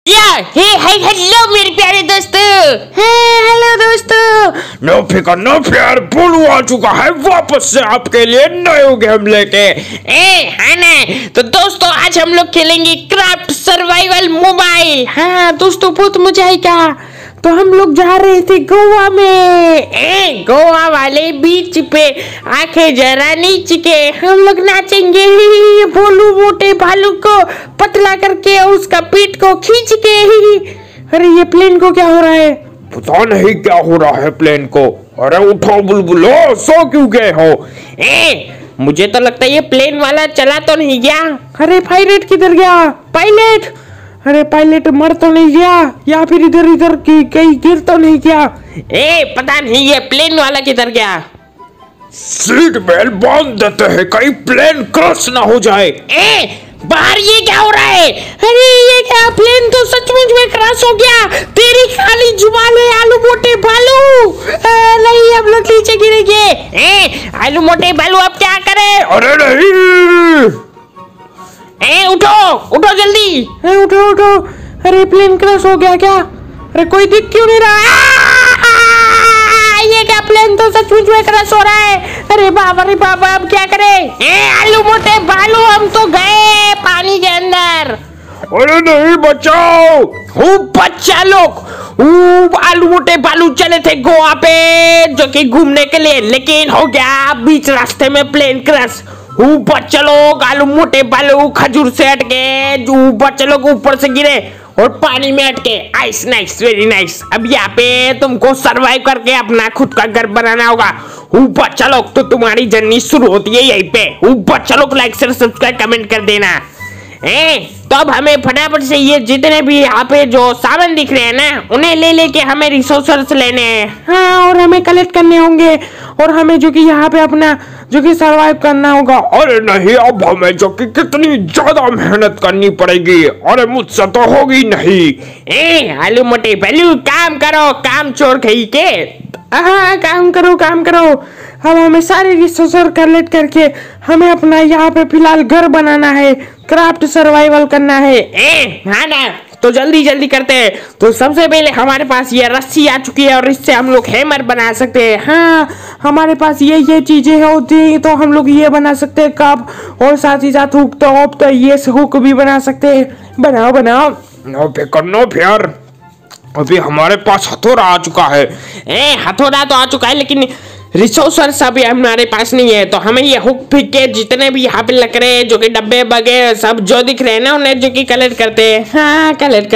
Hello मेरे प्यारे दोस्तों। हेलो दोस्तों। नो फिकर नो प्यार, बोलू आ चुका है वापस से आपके लिए नया गेम लेके। है ना। तो दोस्तों आज हम लोग खेलेंगे क्राफ्ट सर्वाइवल मोबाइल। हाँ दोस्तों बहुत मजा आएगा। तो हम लोग जा रहे थे गोवा में। गोवा वाले बीच पे आंखें जरा नीच के हम लोग नाचेंगे। भोलू मोटे भालू को पतला करके उसका पीठ को खींच के। अरे ये प्लेन को क्या हो रहा है? पता नहीं क्या हो रहा है प्लेन को। अरे उठो बुलबुलो, सो क्यों गए हो? मुझे तो लगता है ये प्लेन वाला चला तो नहीं गया। अरे पायलट किधर गया? पायलट, अरे पायलट मर तो नहीं गया या फिर इधर इधर कहीं गिर तो नहीं गया? पता नहीं ये प्लेन वाला किधर गया। सीट बेल्ट बांध देते हैं कहीं प्लेन क्रैश ना हो जाए। बाहर ये क्या हो रहा है? अरे ये क्या, प्लेन तो सचमुच में क्रैश हो गया। तेरी खाली जुबान है आलू मोटे भालू। नहीं हम लोग नीचे गिरेंगे। आलू मोटे भालू अब क्या करें? अरे नहीं, उठो उठो जल्दी। उठो उठो। अरे प्लेन क्रैश हो गया क्या? अरे कोई दिख क्यों नहीं रहा? ये क्या, प्लेन तो सचमुच में क्रैश हो रहा है। अरे बाबा अब क्या करें? आलू मोटे भालू हम तो गए पानी के अंदर। अरे नहीं, बचाओ। बच्चा लोग, आलू मोटे भालू चले थे गोवा पे जो कि घूमने के लिए, लेकिन हो गया बीच रास्ते में प्लेन क्रैश। बच्चा लोग आलू मोटे भालू खजूर से अटके, बच्चा लोग ऊपर से गिरे और पानी में अटके। Ice nice, very nice. अब यहाँ पे तुमको सरवाइव करके अपना खुद का घर बनाना होगा। बच्चा लोग तो तुम्हारी जर्नी शुरू होती है यहीं पे। बच्चा लोग लाइक शेयर सब्सक्राइब कमेंट कर देना। तो अब हमें फटाफट से ये जितने भी यहाँ पे जो सामान दिख रहे हैं ना, उन्हें ले लेके हमें रिसोर्सेस लेने हैं। हाँ, और हमें कलेक्ट करने होंगे और हमें जो कि यहाँ पे अपना जो कि सरवाइव करना होगा। अरे नहीं, अब हमें जो कि कितनी ज्यादा मेहनत करनी पड़ेगी। अरे मुझसे तो होगी नहीं। आलू मोटे भालू काम करो, काम चोर खई के। हाँ काम करो। अब हमें सारे रिसोर्सेस कलेक्ट करके हमें अपना यहाँ पे फिलहाल घर बनाना है, क्राफ्ट सर्वाइवल करना है। हाँ ना, तो जल्दी करते हैं। तो सबसे पहले हमारे पास ये रस्सी आ चुकी है और इससे हम लोग हैमर बना सकते हैं। हाँ हमारे पास ये चीजें होती हैं तो हम लोग ये बना सकते हैं कप, और साथ ही साथ हुक तो ये हुक भी बना सकते हैं। बनाओ। नो फियर, अभी हमारे पास हथौड़ा आ चुका है। हथौड़ा तो आ चुका है लेकिन रिसोर्सेस अभी हमारे पास नहीं है। तो हमें ये हुक फिक के जितने भी यहाँ पे लग रहे हैं जो कि डब्बे बगे सब जो दिख रहे हैं ना, उन्हें जो कि कलेक्ट करते हैं। हाँ कलेक्ट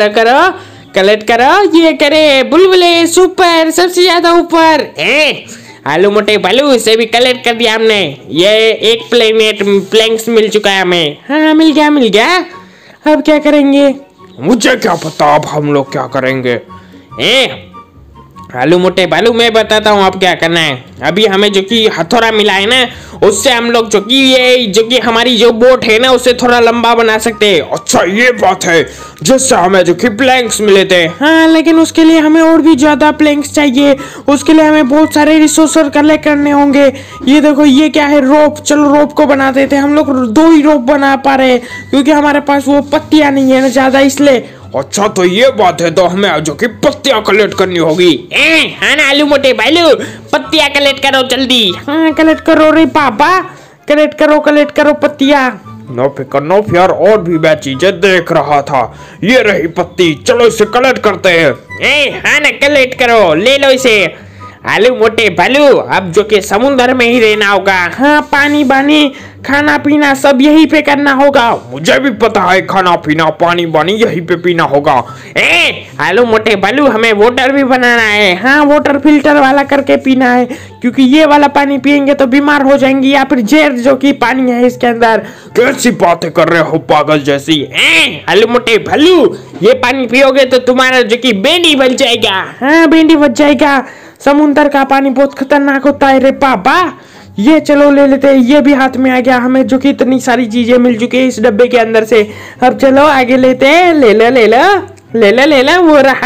करो। ये करे बुलबुले सुपर सबसे ज्यादा ऊपर। आलू मोटे भालू इसे भी कलेक्ट कर दिया हमने। ये एक प्लैंक्स मिल चुका है हमें। हाँ मिल गया। अब क्या करेंगे? मुझे क्या पता अब हम लोग क्या करेंगे। आलू मोटे भालू मैं बताता हूँ अब क्या करना है। अभी हमें जो कि हथौड़ा मिला है ना, उससे हम लोग जो कि हमारी जो बोट है ना उसे थोड़ा लंबा बना सकते हैं। अच्छा ये बात है, जिससे हमें जो कि प्लैंक्स मिले थे। हाँ लेकिन उसके लिए हमें और भी ज्यादा प्लैंक्स चाहिए। उसके लिए हमें बहुत सारे रिसोर्सेस कलेक्ट करने होंगे। ये देखो ये क्या है, रोप। चलो रोप को बना देते हैं। हम लोग 2 ही रोप बना पा रहे हैं क्योंकि हमारे पास वो पत्तियां नहीं है ना ज्यादा, इसलिए। अच्छा तो ये बात है, तो हमें जो कि पत्तियां कलेक्ट करनी होगी। हाँ ना आलू मोटे भालू, पत्तियां कलेक्ट करो जल्दी। हाँ कलेक्ट करो रे पापा, कलेक्ट करो पत्तियां। नो फिकर, और भी मैं चीजें देख रहा था। ये रही पत्ती, चलो इसे कलेक्ट करते हैं। हाँ ना कलेक्ट करो, ले लो इसे। आलू मोटे भालू अब जो कि समुद्र में ही रहना होगा। हाँ पानी बानी खाना पीना सब यहीं पे करना होगा। मुझे भी पता है, खाना पीना पानी बानी यहीं पे पीना होगा। आलू मोटे भालू हमें वाटर भी बनाना है। हाँ वाटर फिल्टर वाला करके पीना है क्योंकि ये वाला पानी पियेंगे तो बीमार हो जाएंगे, या फिर जहर जो कि पानी है इसके अंदर। कैसी बातें कर रहे हो पागल जैसी। आलू मोटे भालू ये पानी पियोगे तो तुम्हारा जो कि बेंडी बच जाएगा। हाँ बेंडी बच जाएगा। समुद्र का पानी बहुत खतरनाक होता है रे पापा। ये चलो ले लेते हैं। ये भी हाथ में आ गया हमें जो कि इतनी सारी चीजें मिल चुकी है इस डब्बे के अंदर से। अब चलो आगे लेते हैं। ले लो वो रहा।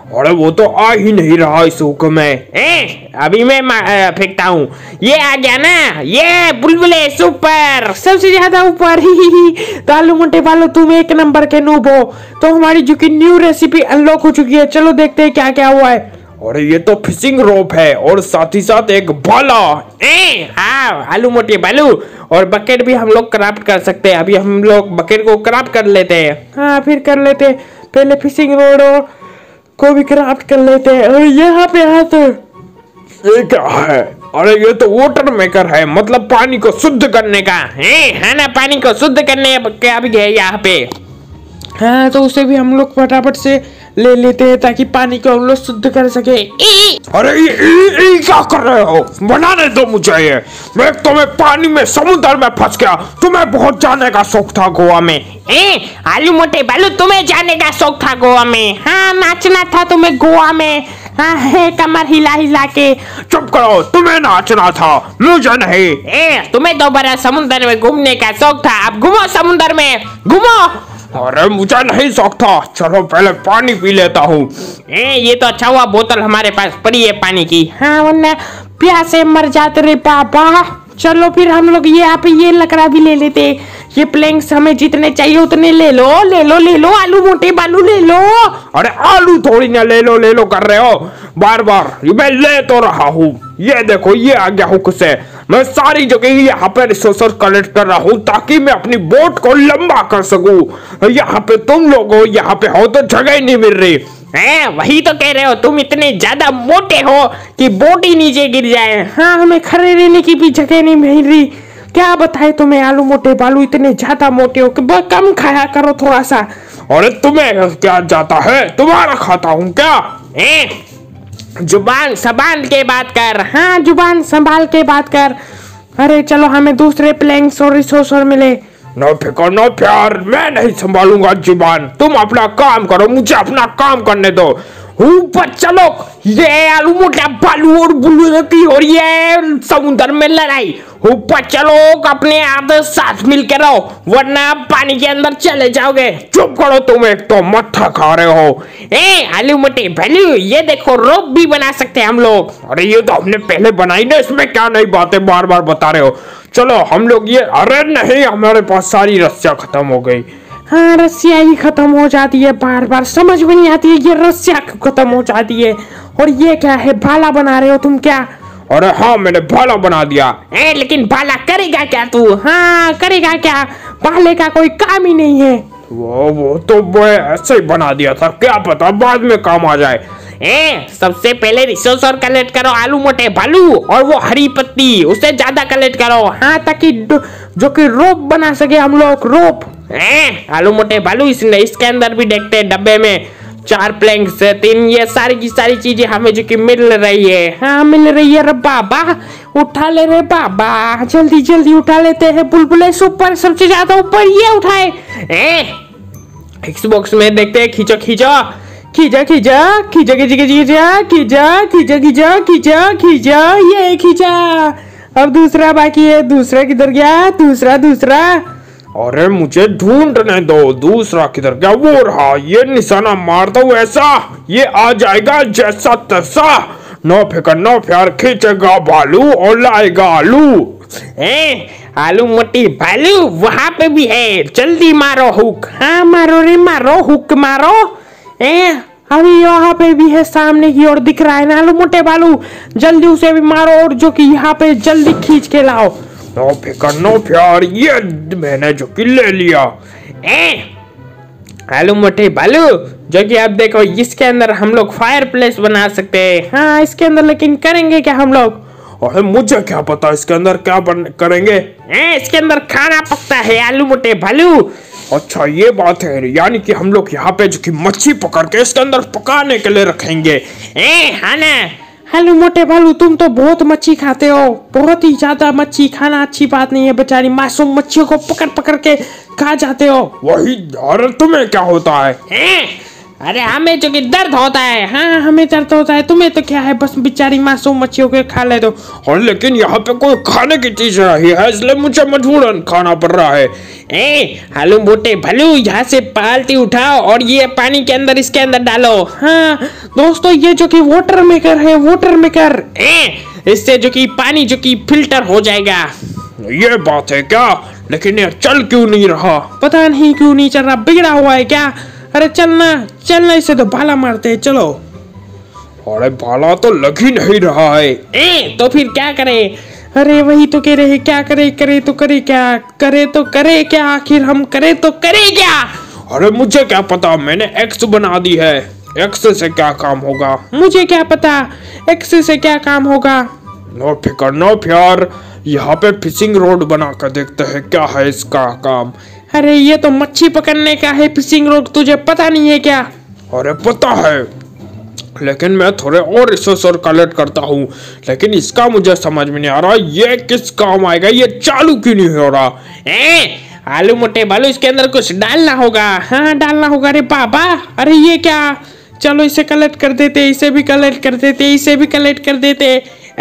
अरे वो तो आ ही नहीं रहा इस हुक में। अभी मैं फेंकता हूँ, ये आ गया ना, ये बुलबुले सुपर सबसे ज्यादा ऊपर। तो आलू मोटे बालू तुम एक नंबर के नूब हो। तो हमारी जो कि न्यू रेसिपी अनलॉक हो चुकी है, चलो देखते हैं क्या क्या हुआ है। अरे ये तो फिशिंग रोप है और साथ ही साथ एक भाला। हाँ आलू मोटे बालू, और बकेट भी हम लोग क्राफ्ट कर सकते हैं। अभी हम लोग बकेट को क्राफ्ट कर लेते हैं। हाँ फिर कर लेते हैं, पहले फिशिंग रोड को भी क्राफ्ट कर लेते हैं। और यहाँ पे हाथ ये क्या है? अरे ये तो वाटर मेकर है, मतलब पानी को शुद्ध करने का है ना, पानी को शुद्ध करने का भी है यहाँ पे। हाँ तो उसे भी हम लोग फटाफट से ले लेते हैं ताकि पानी को हम लोग शुद्ध कर सके। अरे ये क्या कर रहे हो? बनाने दो मुझे ये। मैं तुम्हें पानी में समुद्र में फंस गया। तुम्हें बहुत जाने का शौक था गोवा में। आलू मोटे बालू तुम्हें जाने का शौक था गोवा में? हाँ नाचना था तुम्हें गोवा में। हाँ है कमर हिला हिला के। चुप करो, तुम्हें नाचना था, मुझे नहीं। तुम्हें दोबारा समुद्र में घूमने का शौक था, अब घूमो समुद्र में घूमो। अरे मुझे नहीं शौक था, चलो पहले पानी पी लेता हूँ। ये तो अच्छा हुआ बोतल हमारे पास पड़ी है पानी की। हाँ वरना प्यास से मर जाते रे पापा। चलो फिर हम लोग ये यहाँ पे ये लकड़ा भी ले लेते। ये प्लैंक्स हमें जितने चाहिए उतने ले लो ले लो ले लो, आलू मोटे बालू ले लो। अरे आलू थोड़ी ना ले लो कर रहे हो बार बार। मैं ले तो रहा हूँ, ये देखो ये आ गया हुक से। मैं सारी जगह यहाँ पे रिसोर्स कलेक्ट कर रहा हूँ ताकि मैं अपनी बोट को लंबा कर सकूं। यहाँ पे तुम लोग हो, यहाँ पे हो तो जगह ही नहीं मिल रही। वही तो कह रहे हो, तुम इतने ज्यादा मोटे हो कि बोट ही नीचे गिर जाए। हाँ हमें खड़े रहने की भी जगह नहीं मिल रही। क्या बताए तुम्हें आलू मोटे बालू, इतने ज्यादा मोटे हो कि कम खाया करो थोड़ा सा। अरे तुम्हें क्या जाता है, तुम्हारा खाता हूँ क्या? जुबान संभाल के बात कर। हाँ जुबान संभाल के बात कर। अरे चलो हमें दूसरे प्लैंक्स और रिसोर्स मिले। नो फिकर नो प्यार, मैं नहीं संभालूंगा जुबान। तुम अपना काम करो, मुझे अपना काम करने दो। ऊपर चलो, ये आलू मोटा बालू और बुलबुले की हो रही है समुद्र में लड़ाई। ऊपर चलो, अपने आप साथ मिलकर रहो वरना पानी के अंदर चले जाओगे। चुप करो, तुम एक तो मट्ठा खा रहे हो। आलू मोटे बालू, ये देखो रोप भी बना सकते हैं हम लोग। अरे ये तो हमने पहले बनाई ना, इसमें क्या नई बातें बार बार बता रहे हो। चलो हम लोग ये, अरे नहीं हमारे पास सारी रस्सियाँ खत्म हो गई। हाँ रस्सियाँ ही खत्म हो जाती है, बार बार समझ में नहीं आती है ये रस्सियाँ खत्म हो जाती है। और ये क्या है, भाला बना रहे हो तुम क्या? अरे हाँ मैंने भाला बना दिया। लेकिन भाला करेगा क्या तू? हाँ करेगा क्या, भाले का कोई काम ही नहीं है। वो तो मैं ऐसे ही बना दिया था, क्या पता बाद में काम आ जाए। सबसे पहले रिसोर्स और कलेक्ट करो आलू मोटे बालू, और वो हरी पत्ती उससे ज्यादा कलेक्ट करो। हाँ ताकि जो कि रोप बना सके हम लोग, रोप। आलू मोटे बालू, इसके अंदर भी देखते हैं डब्बे में 4 प्लैंक्स 3, ये सारी की सारी चीजें हमें जो कि मिल रही है। हाँ मिल रही है रे बाबा, उठा ले रे बाबा, जल्दी जल्दी उठा लेते हैं। बुलबुले सुपर सबसे ज्यादा ऊपर, ये उठाए। एक्सबॉक्स में देखते हैं, खींचो खींचो खींचा खींचा खींचा खींचा खींचा खींचा खींचा खींचा खींचा खींचा, ये खींचा। अब दूसरा बाकी है, दूसरा किधर गया? दूसरा अरे मुझे ढूंढने दो, दूसरा किधर गया? वो रहा, ये निशाना मारता हूँ ऐसा, ये आ जाएगा जैसा तैसा। नो फिकर नो प्यार, खींचेगा भालू और लाएगा आलू। आलू मोटी भालू वहां पे भी है, जल्दी मारो हुक। हाँ मारो रे मारो, हुक मारो। अभी यहाँ पे भी है, सामने की ओर दिख रहा है ना आलू मोटे बालू, जल्दी उसे भी मारो और जो कि यहाँ पे जल्दी खींच के लाओ। नो फिकर नो प्यार, ये मैंने जो कि ले लिया। आलू मोटे बालू, जो कि आप देखो इसके अंदर हम लोग फायर प्लेस बना सकते हैं। हाँ इसके अंदर, लेकिन करेंगे क्या हम लोग? अरे मुझे क्या पता इसके अंदर क्या करेंगे। इसके अंदर खाना पकता है आलू मोटे बालू। अच्छा ये बात है, यानी कि हम लोग यहाँ पे जो कि मच्छी पकड़ के इसके अंदर पकाने के लिए रखेंगे। हाँ ना आलू मोटे बालू, तुम तो बहुत मच्छी खाते हो, बहुत ही ज्यादा मच्छी खाना अच्छी बात नहीं है। बेचारी मासूम मच्छियों को पकड़ पकड़ के खा जाते हो। वही, अरे तुम्हें क्या होता है? अरे हमें जो कि दर्द होता है, हाँ हमें दर्द होता है, तुम्हें तो क्या है, बस बेचारी मासूम मच्छियों के खा ले दो। और लेकिन यहाँ पे कोई खाने की चीज नहीं है, इसलिए मुझे मजबूरन खाना पड़ रहा है। आलू मोटे भालू, यहाँ से बाल्टी उठाओ और ये पानी के अंदर इसके अंदर डालो। हाँ दोस्तों, ये जो कि वाटर मेकर है, वाटर मेकर, इससे जो कि पानी जो कि फिल्टर हो जाएगा। ये बात है क्या? लेकिन ये चल क्यों नहीं रहा? पता नहीं क्यों नहीं चल रहा, बिगड़ा हुआ है क्या? अरे चलना चलना, इसे तो भाला मारते हैं, चलो। अरे भाला तो लग ही नहीं रहा है। तो फिर क्या करे? अरे वही तो कह रहे हैं, क्या करे, करे तो करे क्या, करे तो करे क्या, आखिर हम करे तो करे क्या? अरे मुझे क्या पता, मैंने एक्स बना दी है, एक्स से क्या काम होगा? मुझे क्या पता एक्स से क्या काम होगा। नो फिकर नो प्यार, यहाँ पे फिशिंग रोड बना कर देखते हैं क्या है इसका काम। अरे ये तो मच्छी पकड़ने का है फिशिंग रोड, तुझे पता नहीं है क्या? अरे पता है, लेकिन मैं थोड़े और रिसोर्स कलेक्ट करता हूँ, लेकिन इसका मुझे समझ में नहीं आ रहा ये किस काम आएगा, ये चालू क्यों नहीं हो रहा? आलू मोटे भालू, इसके अंदर कुछ डालना होगा। हाँ डालना होगा। अरे बाबा, अरे ये क्या, चलो इसे कलेक्ट कर देते, इसे भी कलेक्ट कर देते, इसे भी कलेक्ट कर देते।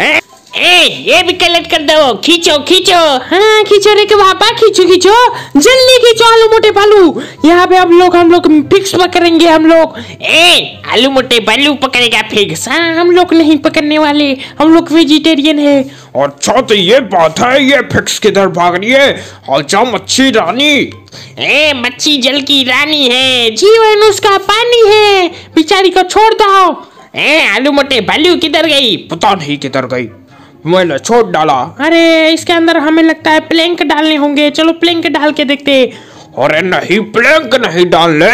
ये भी कलेक्ट कर दो, खींचो खींचो। हाँ खींचो रे के पापा, खींचो खींचो, जल्दी खींचो आलू मोटे भालू। यहाँ पे हम लोग फिक्स पकड़ेंगे हम लोग। आलू मोटे भालू पकड़ेगा फिक्स? हाँ हम लोग नहीं पकड़ने वाले, हम लोग वेजिटेरियन है। अच्छा तो ये बात है, ये फिक्स किधर भाग रही है? अच्छा मच्छी रानी, मच्छी जल की रानी है, जीवन उसका पानी है, बेचारी को छोड़ दो। आलू मोटे भालू किधर गई? पता नहीं किधर गई, मैंने छोड़ डाला। अरे इसके अंदर हमें लगता है प्लैंक डालने होंगे, चलो प्लैंक डाल के देखते। अरे नहीं, प्लैंक नहीं डालने।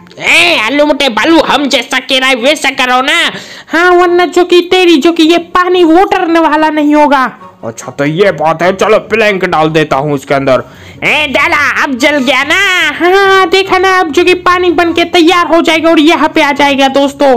आलू मोटे भालू, हम जैसा कह रहा है वैसा करो ना। हाँ वरना जो कि तेरी जो कि ये पानी वाटर वाला नहीं होगा। अच्छा तो ये बात है, चलो प्लैंक डाल देता हूँ इसके अंदर। डाला, अब जल गया ना। हाँ देखा ना, अब जो कि पानी बन के तैयार हो जाएगा और यहाँ पे आ जाएगा दोस्तों।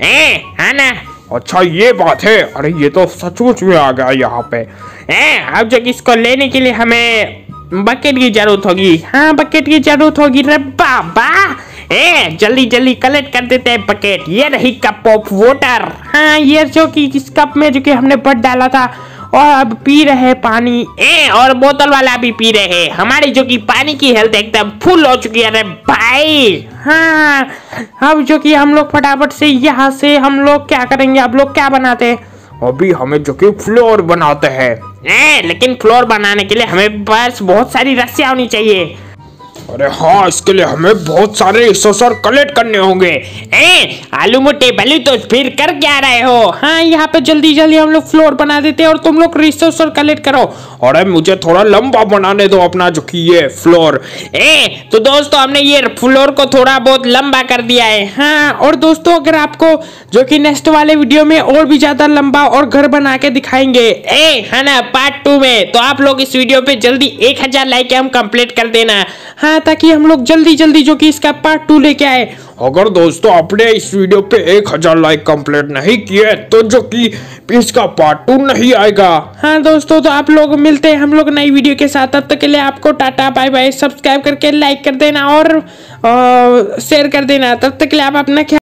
है ना? अच्छा ये बात है, अरे ये तो सचमुच में आ गया यहाँ पे। अब जो कि इसको लेने के लिए हमें बकेट की जरूरत होगी। हाँ बकेट की जरूरत होगी रे बाबा। जल्दी जल्दी कलेक्ट कर देते हैं बकेट। ये रही कप ऑफ वाटर। हाँ ये जो कि इस कप में जो कि हमने भर डाला था और अब पी रहे पानी। और बोतल वाला भी पी रहे। हमारी जो कि पानी की हेल्थ एकदम फुल हो चुकी है रे भाई। हाँ अब जो कि हम लोग फटाफट से यहाँ से हम लोग क्या करेंगे, अब लोग क्या बनाते हैं? अभी हमें जो कि फ्लोर बनाते हैं। लेकिन फ्लोर बनाने के लिए हमें बस बहुत सारी रस्सियां होनी चाहिए। अरे हाँ, इसके लिए हमें बहुत सारे रिसोर्स कलेक्ट करने होंगे। आलू मोटे भालू, तो फिर कर क्या रहे हो? हाँ यहाँ पे जल्दी जल्दी हम लोग फ्लोर बना देते हैं और तुम लोग रिसोर्स कलेक्ट करो। अरे मुझे थोड़ा लंबा बनाने दो अपना जो कि ये फ्लोर। तो दोस्तों हमने ये फ्लोर को थोड़ा बहुत लंबा कर दिया है। हाँ और दोस्तों अगर आपको जो कि नेक्स्ट वाले वीडियो में और भी ज्यादा लंबा और घर बना के दिखाएंगे है ना पार्ट 2 में, तो आप लोग इस वीडियो पे जल्दी 1000 लाइक हम कंप्लीट कर देना। हाँ ताकि हम लोग जल्दी जल्दी जो कि इसका पार्ट 2 लेके आए। अगर दोस्तों आपने इस वीडियो पे 1000 लाइक कंप्लीट नहीं किए तो जो कि इसका पार्ट 2 नहीं आएगा। हाँ दोस्तों, तो आप लोग मिलते हैं हम लोग नई वीडियो के साथ। तब तक के लिए आपको टाटा बाय बाय। सब्सक्राइब करके लाइक कर देना और शेयर कर देना। तब तक के लिए आप अपना